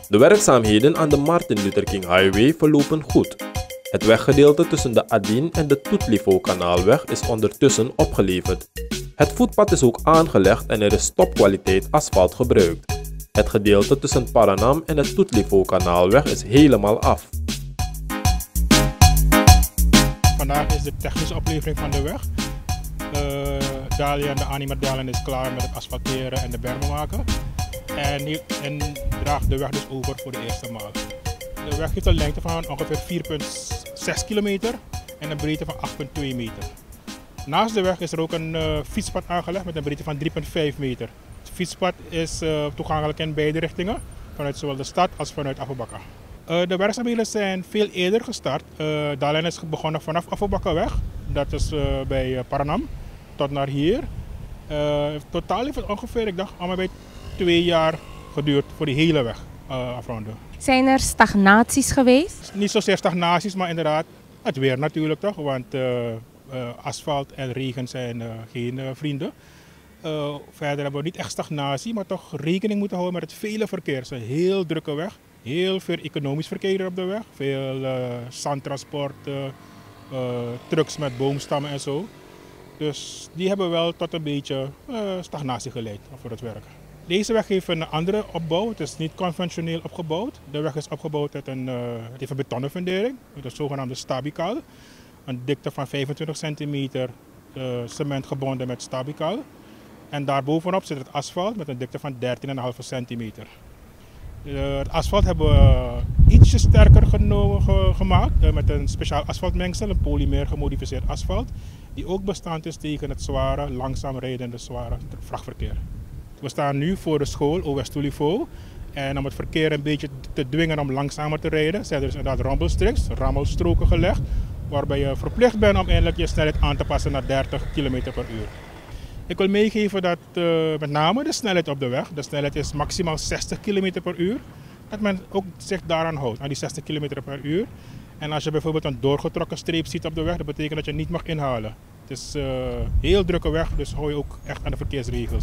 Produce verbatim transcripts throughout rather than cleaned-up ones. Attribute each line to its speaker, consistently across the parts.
Speaker 1: De werkzaamheden aan de Martin Luther King Highway verlopen goed. Het weggedeelte tussen de Adin en de Toetlifo-kanaalweg is ondertussen opgeleverd. Het voetpad is ook aangelegd en er is topkwaliteit asfalt gebruikt. Het gedeelte tussen Paranam en de Toetlifo-kanaalweg is helemaal af.
Speaker 2: Vandaag is de technische oplevering van de weg. Uh, Dalian, de Animer Dalian is klaar met het asfalteren en de bermen maken. En, die, en draagt de weg dus over voor de eerste maal. De weg heeft een lengte van ongeveer vier komma zes kilometer en een breedte van acht komma twee meter. Naast de weg is er ook een uh, fietspad aangelegd met een breedte van drie komma vijf meter. Het fietspad is uh, toegankelijk in beide richtingen, vanuit zowel de stad als vanuit Afobakka. Uh, de werkzaamheden zijn veel eerder gestart. Uh, Dalian is begonnen vanaf Afobakkaweg, dat is uh, bij uh, Paranam, tot naar hier. Uh, totaal heeft het ongeveer, ik dacht, allemaal bij twee jaar geduurd voor die hele weg uh, afronden.
Speaker 3: Zijn er stagnaties geweest?
Speaker 2: Niet zozeer stagnaties, maar inderdaad het weer natuurlijk toch, want uh, uh, asfalt en regen zijn uh, geen uh, vrienden. Uh, verder hebben we niet echt stagnatie, maar toch rekening moeten houden met het vele verkeer. Het is een heel drukke weg, heel veel economisch verkeer op de weg. Veel uh, zandtransport, uh, uh, trucks met boomstammen en zo. Dus die hebben wel tot een beetje uh, stagnatie geleid voor het werk. Deze weg heeft een andere opbouw, het is niet conventioneel opgebouwd. De weg is opgebouwd uit een, uh, het heeft een betonnen fundering, met een zogenaamde stabikaal. Een dikte van vijfentwintig centimeter uh, cement gebonden met stabikaal. En daarbovenop zit het asfalt met een dikte van dertien komma vijf centimeter. Uh, het asfalt hebben we uh, ietsje sterker genomen, ge, gemaakt uh, met een speciaal asfaltmengsel, een polymer gemodificeerd asfalt. Die ook bestand is tegen het zware, langzaam rijdende zware vrachtverkeer. We staan nu voor de school O S Toetlifo en om het verkeer een beetje te dwingen om langzamer te rijden zijn er dus inderdaad rumble-strips, rammelstroken gelegd, waarbij je verplicht bent om eindelijk je snelheid aan te passen naar dertig kilometer per uur. Ik wil meegeven dat uh, met name de snelheid op de weg, de snelheid is maximaal zestig kilometer per uur, dat men ook zich daaraan houdt, aan die zestig kilometer per uur. En als je bijvoorbeeld een doorgetrokken streep ziet op de weg, dat betekent dat je niet mag inhalen. Het is een uh, heel drukke weg, dus hou je ook echt aan de verkeersregels.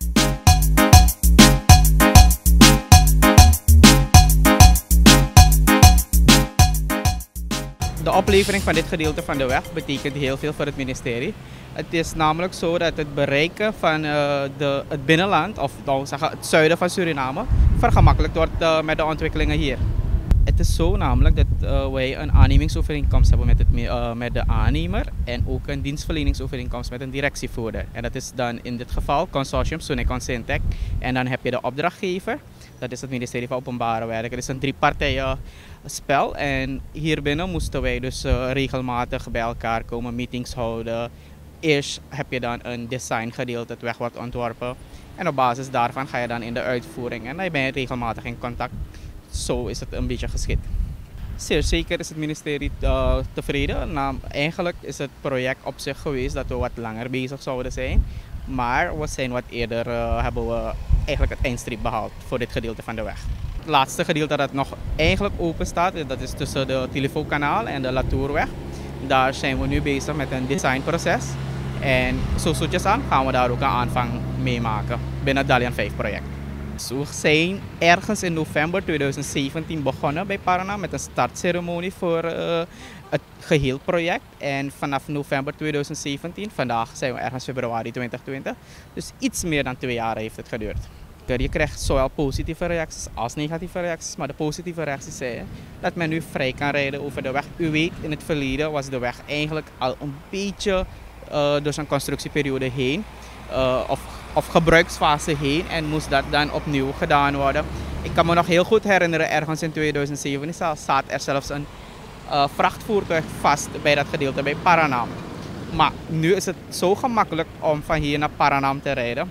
Speaker 4: De oplevering van dit gedeelte van de weg betekent heel veel voor het ministerie. Het is namelijk zo dat het bereiken van uh, de, het binnenland, of nou zeggen, het zuiden van Suriname, vergemakkelijkt wordt uh, met de ontwikkelingen hier. Het is zo namelijk dat uh, wij een aannemingsovereenkomst hebben met, het, uh, met de aannemer en ook een dienstverleningsovereenkomst met een directievoerder. En dat is dan in dit geval consortium Sonecon Syntec. En dan heb je de opdrachtgever, dat is het ministerie van Openbare Werken. Het is een driepartijen spel en hierbinnen moesten wij dus uh, regelmatig bij elkaar komen, meetings houden. Eerst heb je dan een designgedeelte, het weg wordt ontworpen. En op basis daarvan ga je dan in de uitvoering en dan ben je regelmatig in contact. Zo is het een beetje geschikt. Zeer zeker is het ministerie uh, tevreden. Nou, eigenlijk is het project op zich geweest dat we wat langer bezig zouden zijn. Maar we zijn wat eerder uh, hebben we eigenlijk het eindstreep behaald voor dit gedeelte van de weg. Het laatste gedeelte dat nog eigenlijk open staat, dat is tussen de Toetlifo-kanaal en de Latourweg. Daar zijn we nu bezig met een designproces. En zo zoetjes aan gaan we daar ook een aanvang mee maken binnen het Dalian vijf project. We zijn ergens in november tweeduizend zeventien begonnen bij Paranam met een startceremonie voor uh, het geheel project. En vanaf november tweeduizend zeventien, vandaag zijn we ergens februari twintig twintig, dus iets meer dan twee jaar heeft het geduurd. Je krijgt zowel positieve reacties als negatieve reacties, maar de positieve reacties zijn dat men nu vrij kan rijden over de weg. U weet, in het verleden was de weg eigenlijk al een beetje uh, door zijn constructieperiode heen. Uh, of, of gebruiksfase heen en moest dat dan opnieuw gedaan worden. Ik kan me nog heel goed herinneren, ergens in tweeduizend zeven zat er zelfs een uh, vrachtvoertuig vast bij dat gedeelte bij Paranam. Maar nu is het zo gemakkelijk om van hier naar Paranam te rijden.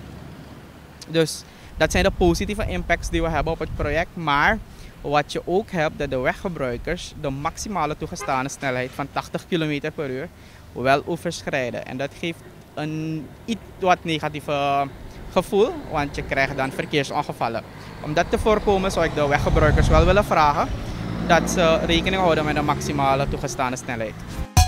Speaker 4: Dus dat zijn de positieve impacts die we hebben op het project. Maar wat je ook hebt, dat de weggebruikers de maximale toegestane snelheid van tachtig kilometer per uur wel overschrijden. En dat geeft een iets wat negatieve gevoel, want je krijgt dan verkeersongevallen. Om dat te voorkomen zou ik de weggebruikers wel willen vragen dat ze rekening houden met de maximale toegestane snelheid.